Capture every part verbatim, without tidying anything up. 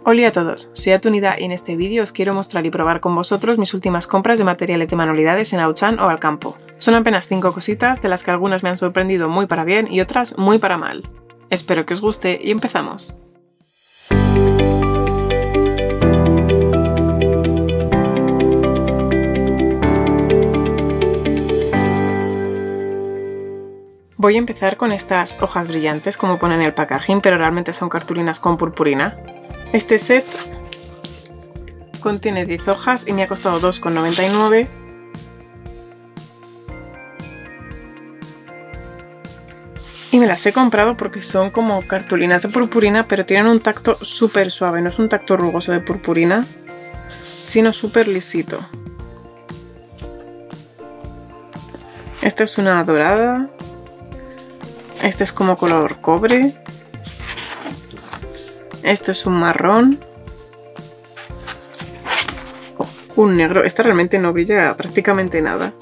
Hola a todos, soy Atunida y en este vídeo os quiero mostrar y probar con vosotros mis últimas compras de materiales de manualidades en Auchan o Alcampo. Son apenas cinco cositas, de las que algunas me han sorprendido muy para bien y otras muy para mal. Espero que os guste y empezamos. Voy a empezar con estas hojas brillantes como pone en el packaging, pero realmente son cartulinas con purpurina. Este set contiene diez hojas y me ha costado dos con noventa y nueve. Y me las he comprado porque son como cartulinas de purpurina, pero tienen un tacto súper suave, no es un tacto rugoso de purpurina, sino súper lisito. Esta es una dorada. Este es como color cobre. Esto es un marrón. Oh, un negro. Esta realmente no brilla prácticamente nada.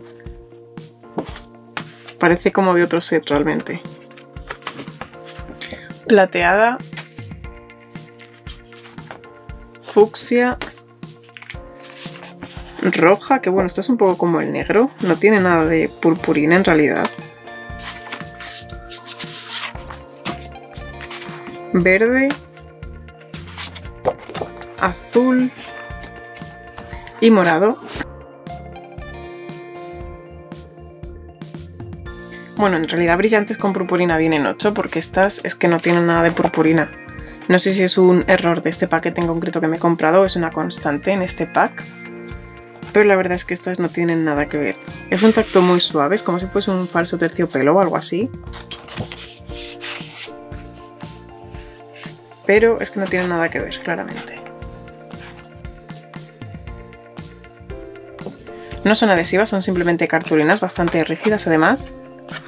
Parece como de otro set realmente. Plateada. Fucsia. Roja, que bueno, esto es un poco como el negro. No tiene nada de purpurina en realidad. Verde. Azul y morado. Bueno, en realidad brillantes con purpurina vienen ocho porque estas es que no tienen nada de purpurina. No sé si es un error de este paquete en concreto que me he comprado o es una constante en este pack, pero la verdad es que estas no tienen nada que ver. Es un tacto muy suave, es como si fuese un falso terciopelo o algo así. Pero es que no tienen nada que ver, claramente. No son adhesivas, son simplemente cartulinas bastante rígidas además.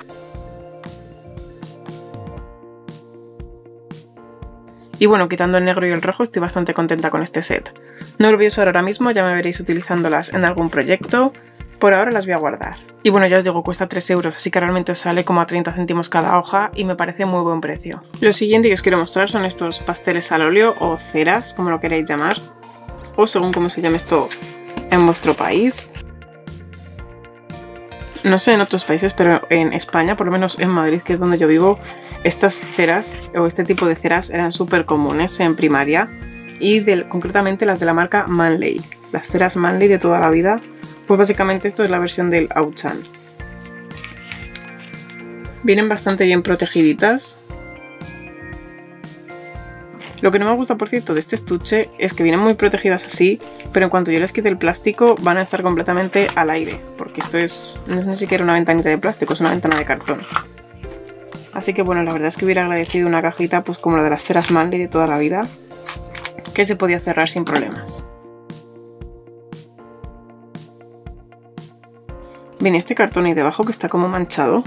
Y bueno, quitando el negro y el rojo estoy bastante contenta con este set. No lo voy a usar ahora mismo, ya me veréis utilizándolas en algún proyecto. Por ahora las voy a guardar. Y bueno, ya os digo, cuesta tres euros, así que realmente os sale como a treinta céntimos cada hoja y me parece muy buen precio. Lo siguiente que os quiero mostrar son estos pasteles al óleo o ceras, como lo queréis llamar, o según cómo se llame esto en vuestro país. No sé en otros países, pero en España, por lo menos en Madrid, que es donde yo vivo, estas ceras o este tipo de ceras eran súper comunes en primaria y de, concretamente las de la marca Manley, las ceras Manley de toda la vida. Pues básicamente esto es la versión del Auchan. Vienen bastante bien protegiditas. Lo que no me gusta, por cierto, de este estuche es que vienen muy protegidas así, pero en cuanto yo les quite el plástico van a estar completamente al aire, porque esto es, no es ni siquiera una ventanita de plástico, es una ventana de cartón. Así que bueno, la verdad es que hubiera agradecido una cajita pues como la de las ceras Manley de toda la vida, que se podía cerrar sin problemas. Viene este cartón ahí debajo que está como manchado.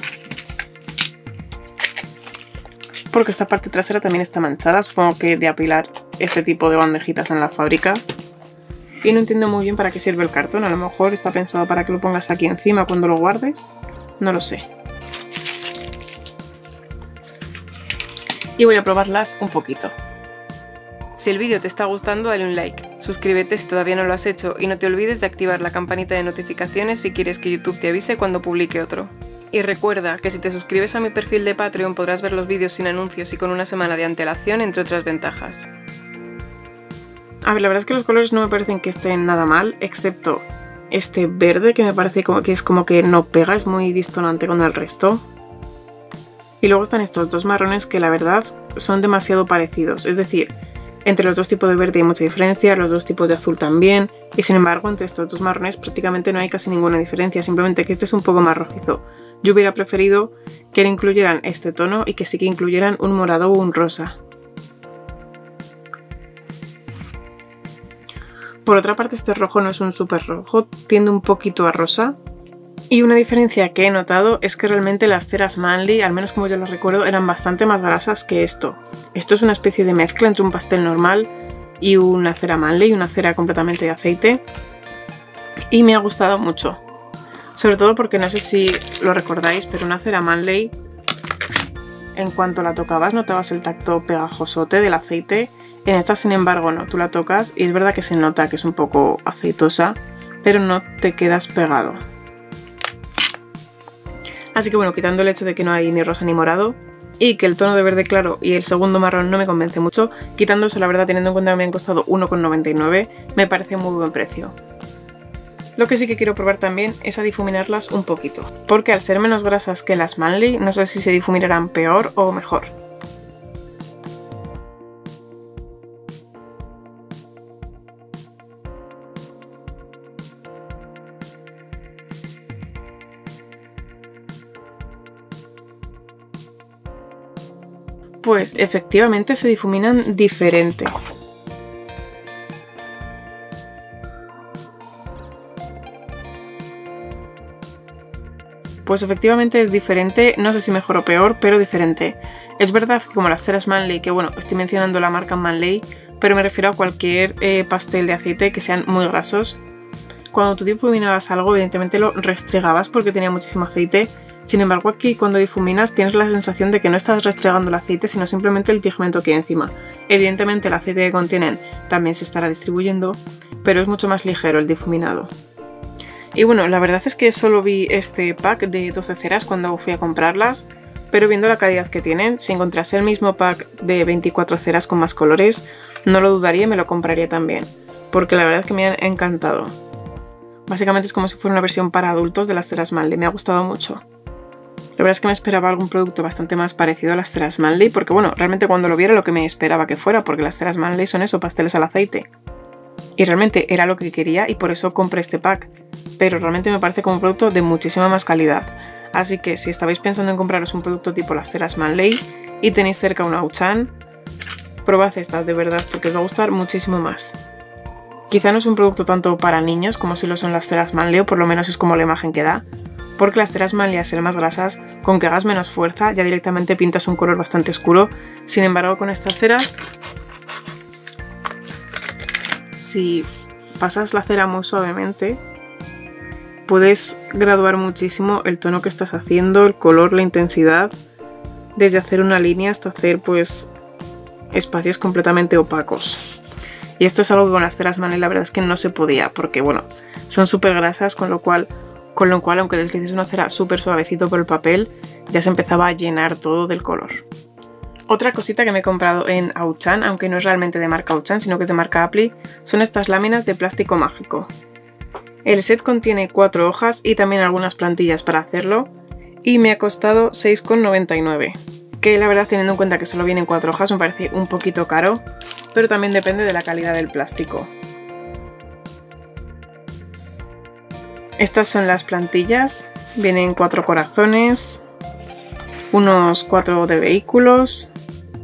Porque esta parte trasera también está manchada. Supongo que de apilar este tipo de bandejitas en la fábrica. Y no entiendo muy bien para qué sirve el cartón. A lo mejor está pensado para que lo pongas aquí encima cuando lo guardes. No lo sé. Y voy a probarlas un poquito. Si el vídeo te está gustando, dale un like, suscríbete si todavía no lo has hecho y no te olvides de activar la campanita de notificaciones si quieres que YouTube te avise cuando publique otro. Y recuerda que si te suscribes a mi perfil de Patreon podrás ver los vídeos sin anuncios y con una semana de antelación, entre otras ventajas. A ver, la verdad es que los colores no me parecen que estén nada mal, excepto este verde que me parece como que es como que no pega, es muy distonante con el resto. Y luego están estos dos marrones que la verdad son demasiado parecidos, es decir, entre los dos tipos de verde hay mucha diferencia, los dos tipos de azul también, y sin embargo entre estos dos marrones prácticamente no hay casi ninguna diferencia, simplemente que este es un poco más rojizo. Yo hubiera preferido que incluyeran este tono y que sí que incluyeran un morado o un rosa. Por otra parte, este rojo no es un súper rojo, tiende un poquito a rosa. Y una diferencia que he notado es que realmente las ceras Manley, al menos como yo las recuerdo, eran bastante más grasas que esto. Esto es una especie de mezcla entre un pastel normal y una cera Manley, una cera completamente de aceite. Y me ha gustado mucho. Sobre todo porque no sé si lo recordáis, pero una cera Manley, en cuanto la tocabas notabas el tacto pegajosote del aceite En esta, sin embargo, no, tú la tocas y es verdad que se nota que es un poco aceitosa, pero no te quedas pegado. Así que bueno, quitando el hecho de que no hay ni rosa ni morado y que el tono de verde claro y el segundo marrón no me convence mucho, quitando eso, la verdad, teniendo en cuenta que me han costado uno con noventa y nueve, me parece muy buen precio. Lo que sí que quiero probar también es a difuminarlas un poquito, porque al ser menos grasas que las Manly, no sé si se difuminarán peor o mejor. Pues efectivamente se difuminan diferente. Pues efectivamente es diferente, no sé si mejor o peor, pero diferente. Es verdad que como las ceras Manly, que bueno, estoy mencionando la marca Manly, pero me refiero a cualquier eh, pastel de aceite que sean muy grasos. Cuando tú difuminabas algo, evidentemente lo restregabas porque tenía muchísimo aceite. Sin embargo, aquí cuando difuminas tienes la sensación de que no estás restregando el aceite, sino simplemente el pigmento que hay encima. Evidentemente el aceite que contienen también se estará distribuyendo, pero es mucho más ligero el difuminado. Y bueno, la verdad es que solo vi este pack de doce ceras cuando fui a comprarlas, pero viendo la calidad que tienen, si encontrase el mismo pack de veinticuatro ceras con más colores, no lo dudaría y me lo compraría también, porque la verdad es que me han encantado. Básicamente es como si fuera una versión para adultos de las ceras Manly, me ha gustado mucho. La verdad es que me esperaba algún producto bastante más parecido a las ceras Manly, porque bueno, realmente cuando lo viera lo que me esperaba que fuera, porque las ceras Manly son eso, pasteles al aceite. Y realmente era lo que quería y por eso compré este pack, pero realmente me parece como un producto de muchísima más calidad. Así que si estabais pensando en compraros un producto tipo las ceras Manly y tenéis cerca una Auchan, probad esta de verdad porque os va a gustar muchísimo más. Quizá no es un producto tanto para niños como si lo son las ceras Manly, o por lo menos es como la imagen que da, porque las ceras Manly, al ser más grasas, con que hagas menos fuerza ya directamente pintas un color bastante oscuro. Sin embargo, con estas ceras, si pasas la cera muy suavemente, puedes graduar muchísimo el tono que estás haciendo, el color, la intensidad, desde hacer una línea hasta hacer pues espacios completamente opacos. Y esto es algo que con las ceras Manly la verdad es que no se podía, porque bueno, son súper grasas, con lo cual con lo cual aunque deslices una cera súper suavecito por el papel, ya se empezaba a llenar todo del color. Otra cosita que me he comprado en Auchan, aunque no es realmente de marca Auchan, sino que es de marca Apple, son estas láminas de plástico mágico. El set contiene cuatro hojas y también algunas plantillas para hacerlo, y me ha costado seis con noventa y nueve, que la verdad, teniendo en cuenta que solo vienen cuatro hojas, me parece un poquito caro, pero también depende de la calidad del plástico. Estas son las plantillas, vienen cuatro corazones, unos cuatro de vehículos,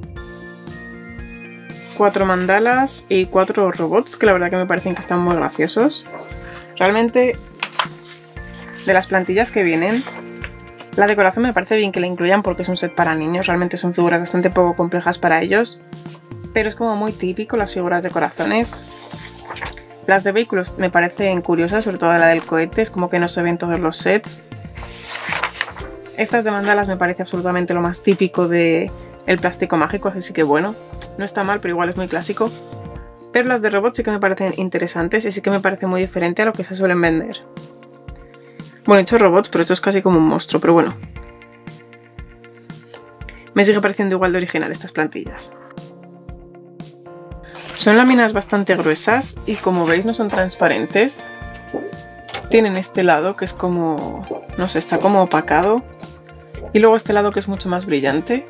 cuatro mandalas y cuatro robots, que la verdad que me parecen que están muy graciosos. Realmente, de las plantillas que vienen, la decoración me parece bien que la incluyan porque es un set para niños, realmente son figuras bastante poco complejas para ellos, pero es como muy típico las figuras de corazones. Las de vehículos me parecen curiosas, sobre todo la del cohete, es como que no se ven todos los sets. Estas de mandalas me parece absolutamente lo más típico del plástico mágico, así que bueno, no está mal, pero igual es muy clásico. Pero las de robots sí que me parecen interesantes y sí que me parece muy diferente a lo que se suelen vender. Bueno, he hecho robots, pero esto es casi como un monstruo, pero bueno. Me sigue pareciendo igual de original estas plantillas. Son láminas bastante gruesas y como veis no son transparentes. Tienen este lado que es como, no sé, está como opacado. Y luego este lado que es mucho más brillante.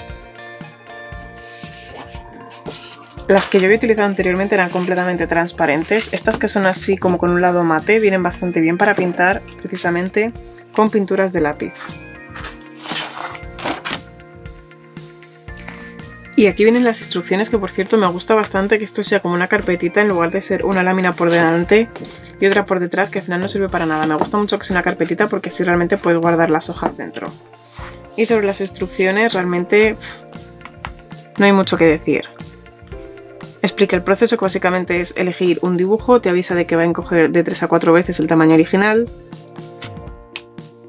Las que yo había utilizado anteriormente eran completamente transparentes. Estas que son así como con un lado mate vienen bastante bien para pintar precisamente con pinturas de lápiz. Y aquí vienen las instrucciones, que por cierto me gusta bastante que esto sea como una carpetita en lugar de ser una lámina por delante y otra por detrás, que al final no sirve para nada. Me gusta mucho que sea una carpetita porque así realmente puedes guardar las hojas dentro. Y sobre las instrucciones realmente pff, no hay mucho que decir. Explica el proceso, que básicamente es elegir un dibujo, te avisa de que va a encoger de tres a cuatro veces el tamaño original.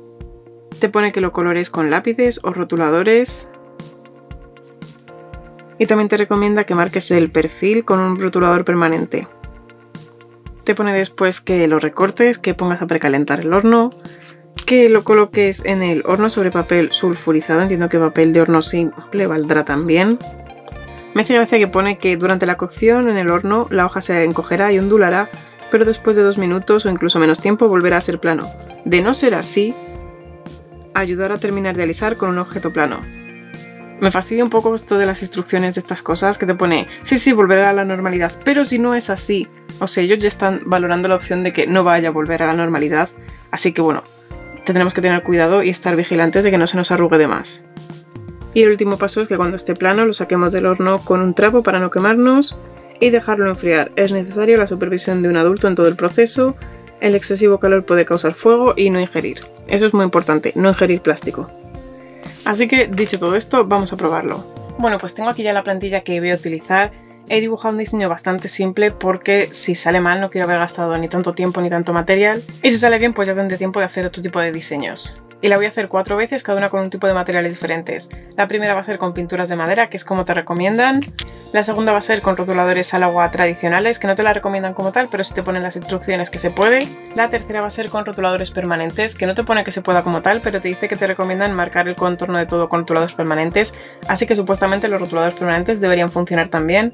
Te pone que lo colores con lápices o rotuladores. y también te recomienda que marques el perfil con un rotulador permanente. Te pone después que lo recortes, que pongas a precalentar el horno, que lo coloques en el horno sobre papel sulfurizado, entiendo que papel de horno simple valdrá también. Me hace gracia que pone que durante la cocción en el horno la hoja se encogerá y ondulará, pero después de dos minutos o incluso menos tiempo volverá a ser plano. De no ser así, ayudar a terminar de alisar con un objeto plano. Me fastidia un poco esto de las instrucciones de estas cosas que te pone, sí, sí, volverá a la normalidad, pero si no es así, o sea, ellos ya están valorando la opción de que no vaya a volver a la normalidad, así que bueno, tendremos que tener cuidado y estar vigilantes de que no se nos arrugue de más. Y el último paso es que cuando esté plano lo saquemos del horno con un trapo para no quemarnos y dejarlo enfriar. Es necesaria la supervisión de un adulto en todo el proceso, el excesivo calor puede causar fuego y no ingerir. Eso es muy importante, no ingerir plástico. Así que, dicho todo esto, vamos a probarlo. Bueno, pues tengo aquí ya la plantilla que voy a utilizar. He dibujado un diseño bastante simple porque si sale mal no quiero haber gastado ni tanto tiempo ni tanto material. Y si sale bien pues ya tendré tiempo de hacer otro tipo de diseños. Y la voy a hacer cuatro veces, cada una con un tipo de materiales diferentes. La primera va a ser con pinturas de madera, que es como te recomiendan. La segunda va a ser con rotuladores al agua tradicionales, que no te la recomiendan como tal, pero sí te ponen las instrucciones que se puede. La tercera va a ser con rotuladores permanentes, que no te pone que se pueda como tal, pero te dice que te recomiendan marcar el contorno de todo con rotuladores permanentes, así que supuestamente los rotuladores permanentes deberían funcionar también.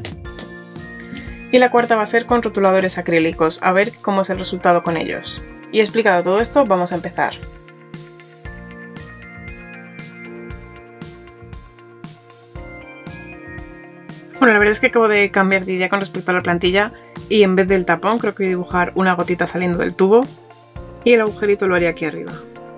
Y la cuarta va a ser con rotuladores acrílicos, a ver cómo es el resultado con ellos. Y explicado todo esto, vamos a empezar. Bueno, la verdad es que acabo de cambiar de idea con respecto a la plantilla y en vez del tapón creo que voy a dibujar una gotita saliendo del tubo y el agujerito lo haría aquí arriba.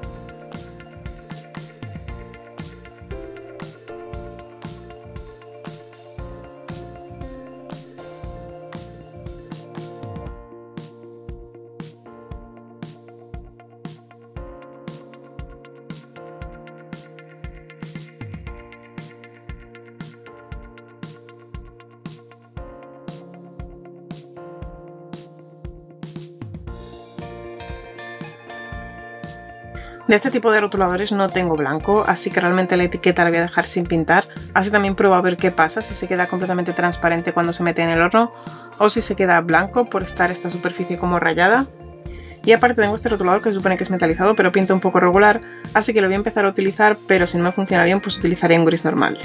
De este tipo de rotuladores no tengo blanco, así que realmente la etiqueta la voy a dejar sin pintar. Así también pruebo a ver qué pasa, si se queda completamente transparente cuando se mete en el horno o si se queda blanco por estar esta superficie como rayada. Y aparte tengo este rotulador que se supone que es metalizado pero pinta un poco regular, así que lo voy a empezar a utilizar, pero si no me funciona bien pues utilizaré un gris normal.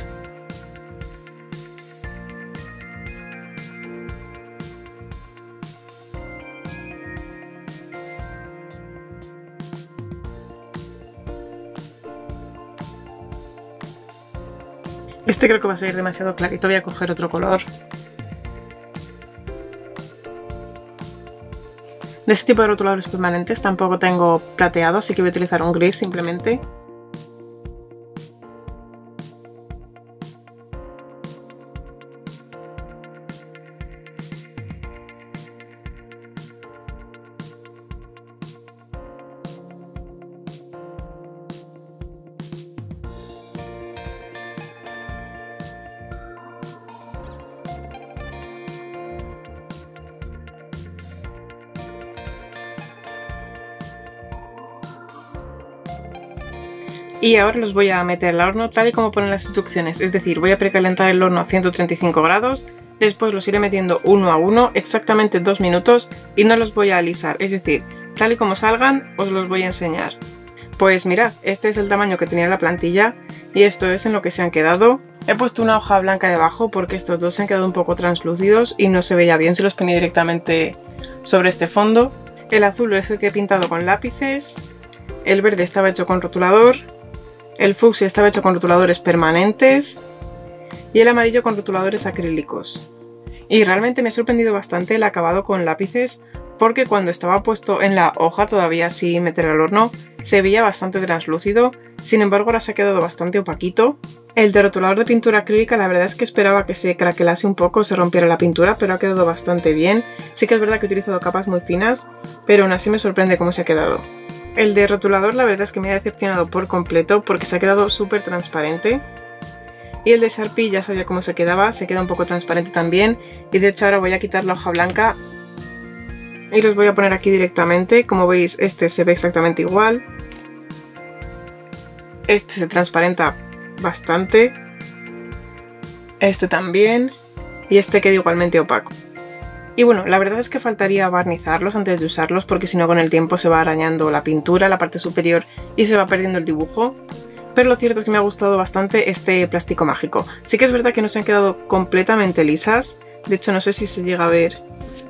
Este creo que va a ser demasiado clarito, voy a coger otro color. De este tipo de rotuladores permanentes tampoco tengo plateado, así que voy a utilizar un gris simplemente. Y ahora los voy a meter al horno tal y como ponen las instrucciones, es decir, voy a precalentar el horno a ciento treinta y cinco grados, después los iré metiendo uno a uno, exactamente dos minutos, y no los voy a alisar, es decir, tal y como salgan os los voy a enseñar. Pues mirad, este es el tamaño que tenía la plantilla y esto es en lo que se han quedado. He puesto una hoja blanca debajo porque estos dos se han quedado un poco translúcidos y no se veía bien si los ponía directamente sobre este fondo. El azul es el que he pintado con lápices, el verde estaba hecho con rotulador, el fucsia estaba hecho con rotuladores permanentes y el amarillo con rotuladores acrílicos. Y realmente me ha sorprendido bastante el acabado con lápices porque cuando estaba puesto en la hoja todavía sin meter al horno se veía bastante translúcido, sin embargo ahora se ha quedado bastante opaquito. El de rotulador de pintura acrílica la verdad es que esperaba que se craquelase un poco, se rompiera la pintura, pero ha quedado bastante bien. Sí que es verdad que he utilizado capas muy finas, pero aún así me sorprende cómo se ha quedado. El de rotulador la verdad es que me ha decepcionado por completo porque se ha quedado súper transparente. Y el de Sharpie ya sabía cómo se quedaba, se queda un poco transparente también. Y de hecho ahora voy a quitar la hoja blanca y los voy a poner aquí directamente. Como veis este se ve exactamente igual. Este se transparenta bastante. este también y este queda igualmente opaco. Y bueno, la verdad es que faltaría barnizarlos antes de usarlos porque si no con el tiempo se va arañando la pintura, la parte superior y se va perdiendo el dibujo. Pero lo cierto es que me ha gustado bastante este plástico mágico. Sí que es verdad que no se han quedado completamente lisas, de hecho no sé si se llega a ver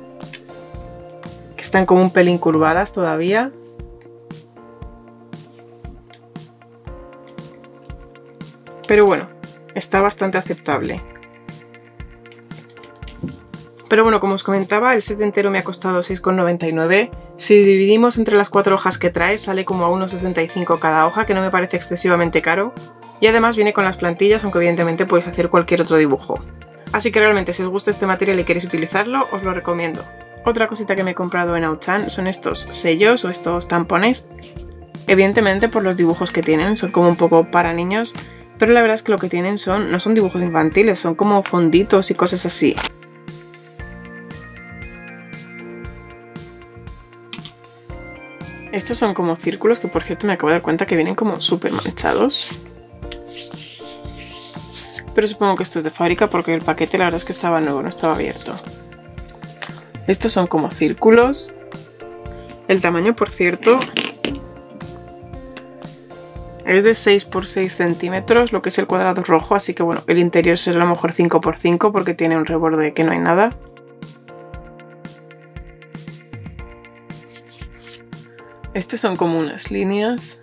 que están como un pelín curvadas todavía. Pero bueno, está bastante aceptable. Pero bueno, como os comentaba, el set entero me ha costado seis con noventa y nueve. Si dividimos entre las cuatro hojas que trae, sale como a uno setenta y cinco cada hoja, que no me parece excesivamente caro. Y además viene con las plantillas, aunque evidentemente podéis hacer cualquier otro dibujo. Así que realmente si os gusta este material y queréis utilizarlo, os lo recomiendo. Otra cosita que me he comprado en Auchan son estos sellos o estos tampones. Evidentemente por los dibujos que tienen, son como un poco para niños, pero la verdad es que lo que tienen son no son dibujos infantiles, son como fonditos y cosas así. Estos son como círculos que por cierto me acabo de dar cuenta que vienen como súper manchados. Pero supongo que esto es de fábrica porque el paquete la verdad es que estaba nuevo, no estaba abierto. Estos son como círculos. El tamaño por cierto es de seis por seis centímetros, lo que es el cuadrado rojo, así que bueno, el interior será a lo mejor cinco por cinco porque tiene un reborde que no hay nada. Estos son como unas líneas,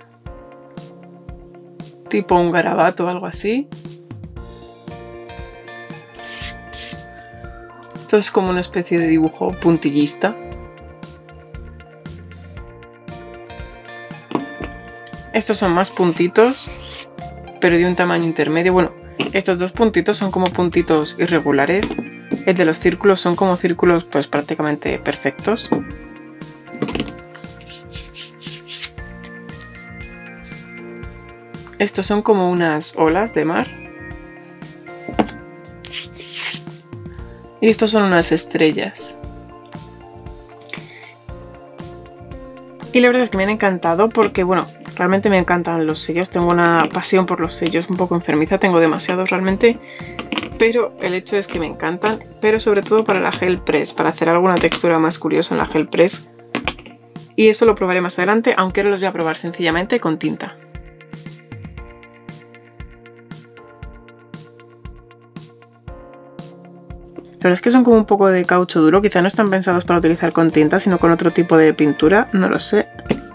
tipo un garabato o algo así. Esto es como una especie de dibujo puntillista. Estos son más puntitos, pero de un tamaño intermedio. Bueno, estos dos puntitos son como puntitos irregulares. El de los círculos son como círculos pues prácticamente perfectos. Estos son como unas olas de mar. Y estos son unas estrellas. Y la verdad es que me han encantado porque, bueno, realmente me encantan los sellos. Tengo una pasión por los sellos un poco enfermiza, tengo demasiados realmente. Pero el hecho es que me encantan, pero sobre todo para la gel press, para hacer alguna textura más curiosa en la gel press. Y eso lo probaré más adelante, aunque ahora los voy a probar sencillamente con tinta. La verdad es que son como un poco de caucho duro, quizá no están pensados para utilizar con tinta, sino con otro tipo de pintura, no lo sé.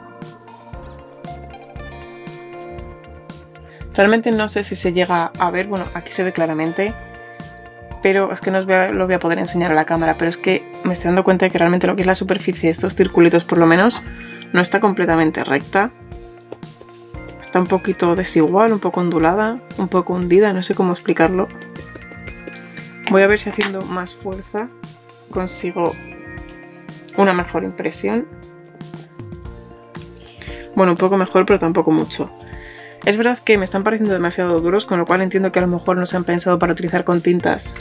Realmente no sé si se llega a ver, bueno, aquí se ve claramente, pero es que no os voy a, lo voy a poder enseñar a la cámara, pero es que me estoy dando cuenta de que realmente lo que es la superficie de estos circulitos por lo menos no está completamente recta. Está un poquito desigual, un poco ondulada, un poco hundida, no sé cómo explicarlo. Voy a ver si haciendo más fuerza consigo una mejor impresión. Bueno, un poco mejor, pero tampoco mucho. Es verdad que me están pareciendo demasiado duros, con lo cual entiendo que a lo mejor no se han pensado para utilizar con tintas,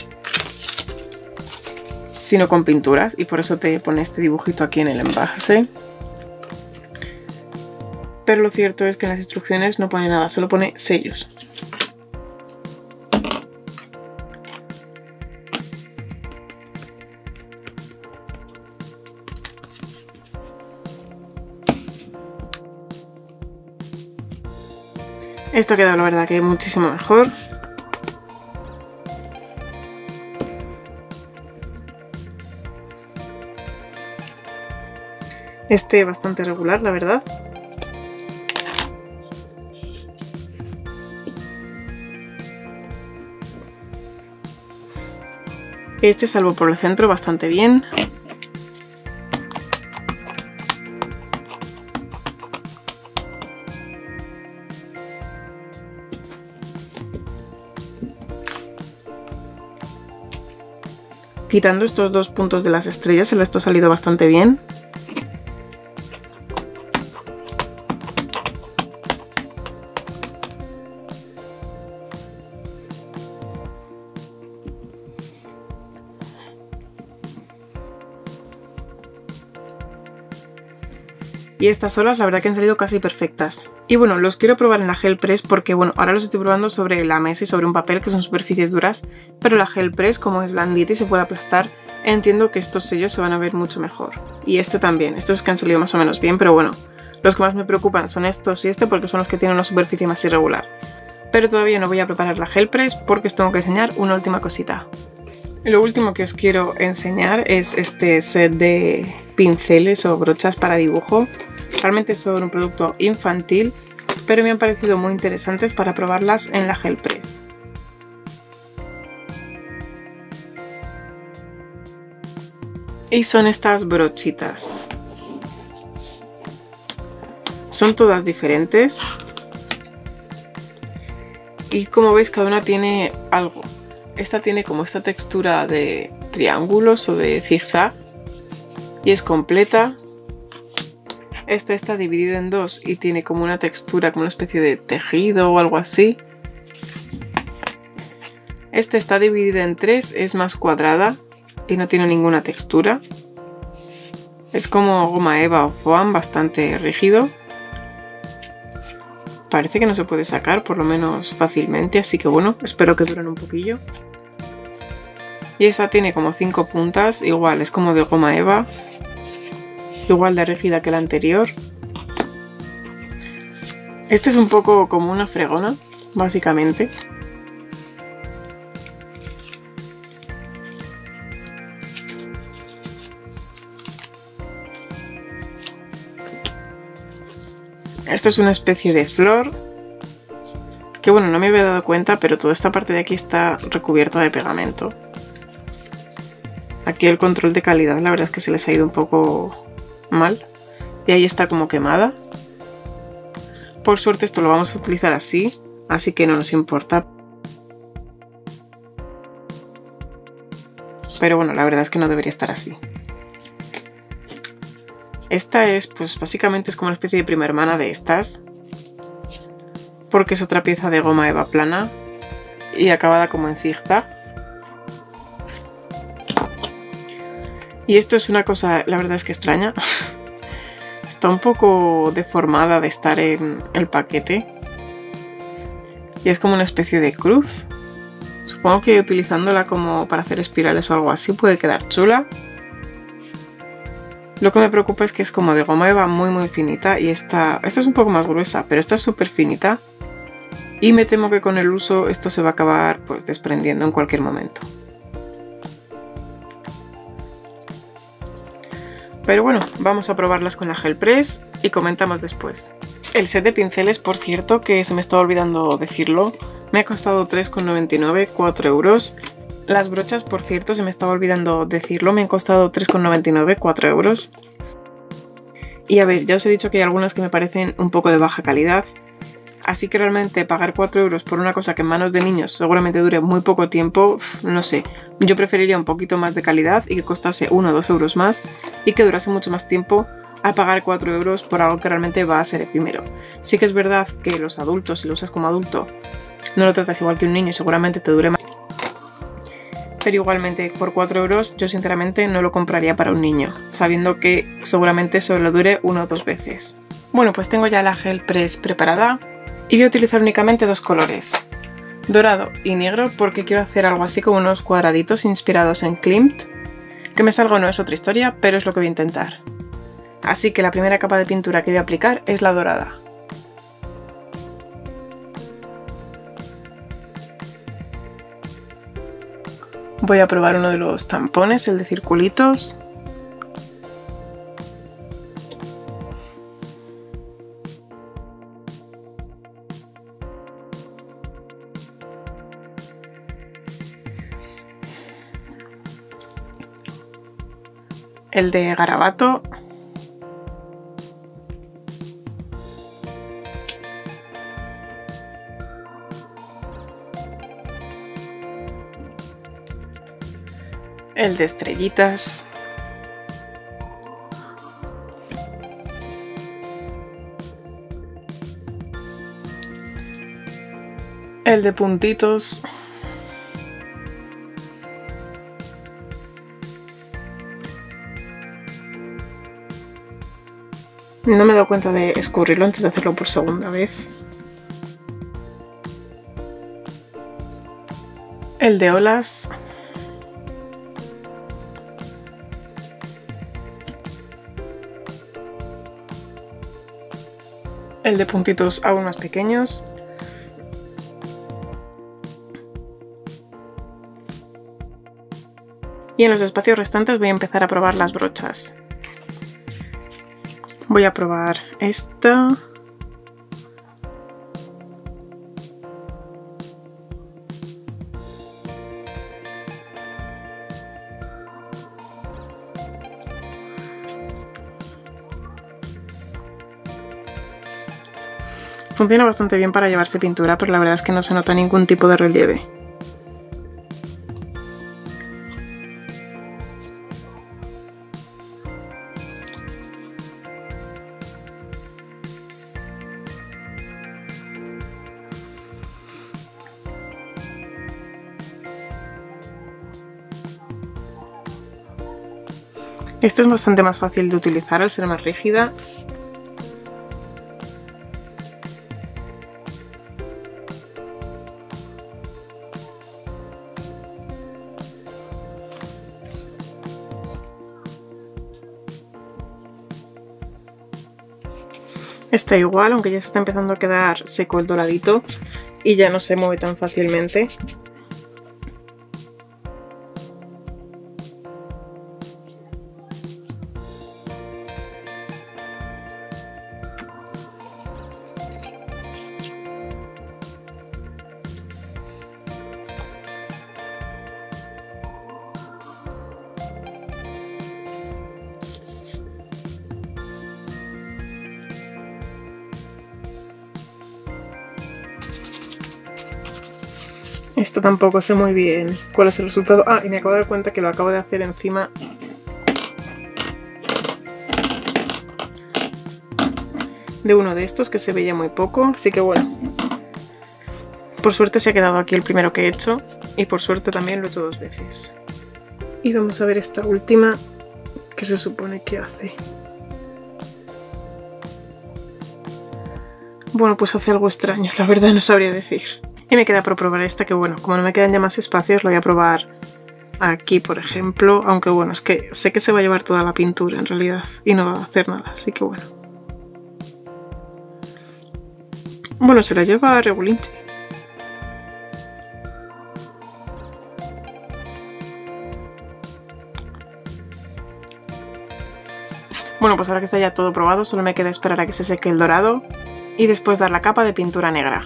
sino con pinturas, y por eso te pone este dibujito aquí en el envase. Pero lo cierto es que en las instrucciones no pone nada, solo pone sellos. Esto ha quedado la verdad que muchísimo mejor. Este bastante regular, la verdad. Este, salvo por el centro, bastante bien. Quitando estos dos puntos de las estrellas, el resto ha salido bastante bien. Y estas solas la verdad que han salido casi perfectas. Y bueno, los quiero probar en la Gel Press porque bueno, ahora los estoy probando sobre la mesa y sobre un papel, que son superficies duras, pero la Gel Press, como es blandita y se puede aplastar, entiendo que estos sellos se van a ver mucho mejor. Y este también, estos que han salido más o menos bien, pero bueno, los que más me preocupan son estos y este porque son los que tienen una superficie más irregular. Pero todavía no voy a preparar la Gel Press porque os tengo que enseñar una última cosita. Lo último que os quiero enseñar es este set de pinceles o brochas para dibujo. Realmente son un producto infantil, pero me han parecido muy interesantes para probarlas en la Gel Press. Y son estas brochitas. Son todas diferentes. Y como veis, cada una tiene algo. Esta tiene como esta textura de triángulos o de zigzag. Y es completa. Esta está dividida en dos y tiene como una textura, como una especie de tejido o algo así. Esta está dividida en tres, es más cuadrada y no tiene ninguna textura. Es como goma eva o foam, bastante rígido. Parece que no se puede sacar, por lo menos fácilmente, así que bueno, espero que duren un poquillo. Y esta tiene como cinco puntas, igual, es como de goma eva. Igual de rígida que la anterior. Este es un poco como una fregona, básicamente. Esto es una especie de flor. Que bueno, no me había dado cuenta, pero toda esta parte de aquí está recubierta de pegamento. Aquí el control de calidad, la verdad es que se les ha ido un poco mal. Y ahí está como quemada. Por suerte esto lo vamos a utilizar así, así que no nos importa. Pero bueno, la verdad es que no debería estar así. Esta es, pues básicamente es como una especie de prima hermana de estas. Porque es otra pieza de goma eva plana y acabada como en zigzag. Y esto es una cosa, la verdad es que extraña. Está un poco deformada de estar en el paquete. Y es como una especie de cruz. Supongo que utilizándola como para hacer espirales o algo así puede quedar chula. Lo que me preocupa es que es como de goma eva muy muy finita y esta, esta es un poco más gruesa, pero esta es súper finita. Y me temo que con el uso esto se va a acabar pues desprendiendo en cualquier momento. Pero bueno, vamos a probarlas con la Gel Press y comentamos después. El set de pinceles, por cierto, que se me estaba olvidando decirlo, me ha costado tres con noventa y nueve, cuatro euros. Las brochas, por cierto, se me estaba olvidando decirlo, me han costado tres con noventa y nueve, cuatro euros. Y a ver, ya os he dicho que hay algunas que me parecen un poco de baja calidad. Así que realmente pagar cuatro euros por una cosa que en manos de niños seguramente dure muy poco tiempo, no sé. Yo preferiría un poquito más de calidad y que costase uno o dos euros más y que durase mucho más tiempo a pagar cuatro euros por algo que realmente va a ser efímero. Sí que es verdad que los adultos, si lo usas como adulto, no lo tratas igual que un niño y seguramente te dure más. Pero igualmente por cuatro euros yo sinceramente no lo compraría para un niño, sabiendo que seguramente solo dure una o dos veces. Bueno, pues tengo ya la Gel Press preparada. Y voy a utilizar únicamente dos colores, dorado y negro, porque quiero hacer algo así como unos cuadraditos inspirados en Klimt. Que me salga o no es otra historia, pero es lo que voy a intentar. Así que la primera capa de pintura que voy a aplicar es la dorada. Voy a probar uno de los tampones, el de circulitos. El de garabato. El de estrellitas. El de puntitos. No me he dado cuenta de escurrirlo antes de hacerlo por segunda vez. El de olas. El de puntitos aún más pequeños. Y en los espacios restantes voy a empezar a probar las brochas. Voy a probar esta. Funciona bastante bien para llevarse pintura, pero la verdad es que no se nota ningún tipo de relieve. Esta es bastante más fácil de utilizar al ser más rígida. Está igual, aunque ya se está empezando a quedar seco el doradito y ya no se mueve tan fácilmente. Esto tampoco sé muy bien cuál es el resultado. Ah, y me acabo de dar cuenta que lo acabo de hacer encima de uno de estos que se veía muy poco, así que bueno, por suerte se ha quedado aquí el primero que he hecho y por suerte también lo he hecho dos veces. Y vamos a ver esta última que se supone que hace. Bueno, pues hace algo extraño, la verdad no sabría decir. Y me queda por probar esta, que bueno, como no me quedan ya más espacios, lo voy a probar aquí, por ejemplo. Aunque bueno, es que sé que se va a llevar toda la pintura en realidad y no va a hacer nada, así que bueno. Bueno, se la lleva regulinche. Bueno, pues ahora que está ya todo probado, solo me queda esperar a que se seque el dorado y después dar la capa de pintura negra.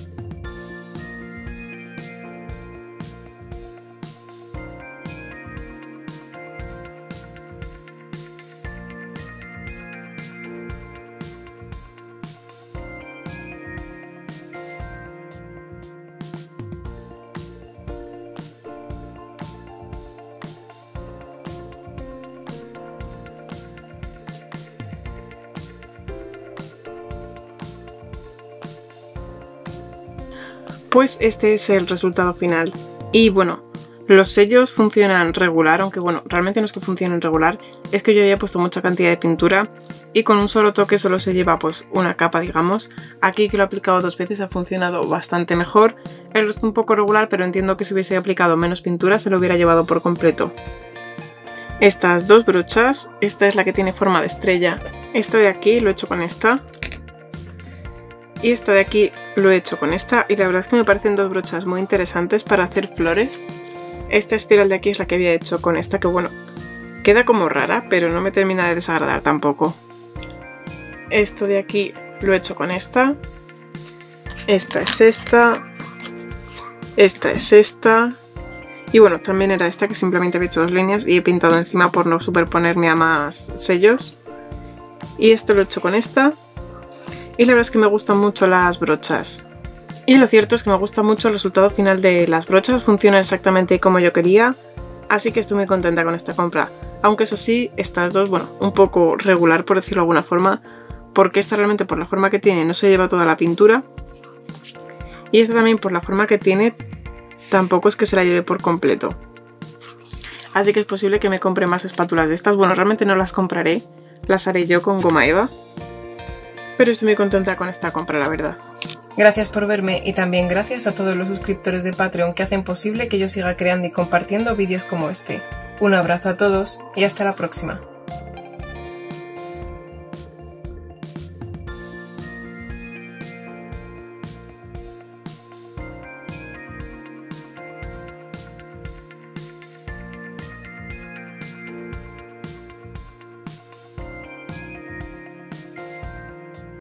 Pues este es el resultado final. Y bueno, los sellos funcionan regular, aunque bueno, realmente no es que funcionen regular, es que yo ya he puesto mucha cantidad de pintura y con un solo toque solo se lleva pues una capa, digamos. Aquí que lo he aplicado dos veces ha funcionado bastante mejor. El resto un poco regular, pero entiendo que si hubiese aplicado menos pintura se lo hubiera llevado por completo. Estas dos brochas, esta es la que tiene forma de estrella, esta de aquí lo he hecho con esta. Y esta de aquí lo he hecho con esta y la verdad es que me parecen dos brochas muy interesantes para hacer flores. Esta espiral de aquí es la que había hecho con esta, que bueno, queda como rara, pero no me termina de desagradar tampoco. Esto de aquí lo he hecho con esta. Esta es esta. Esta es esta. Y bueno, también era esta que simplemente había hecho dos líneas y he pintado encima por no superponerme a más sellos. Y esto lo he hecho con esta. Y la verdad es que me gustan mucho las brochas. Y lo cierto es que me gusta mucho el resultado final de las brochas, funciona exactamente como yo quería, así que estoy muy contenta con esta compra. Aunque eso sí, estas dos, bueno, un poco regular por decirlo de alguna forma, porque esta realmente por la forma que tiene no se lleva toda la pintura. Y esta también por la forma que tiene tampoco es que se la lleve por completo. Así que es posible que me compre más espátulas de estas. Bueno, realmente no las compraré. las haré yo con goma eva. Pero estoy muy contenta con esta compra, la verdad. Gracias por verme y también gracias a todos los suscriptores de Patreon que hacen posible que yo siga creando y compartiendo vídeos como este. Un abrazo a todos y hasta la próxima.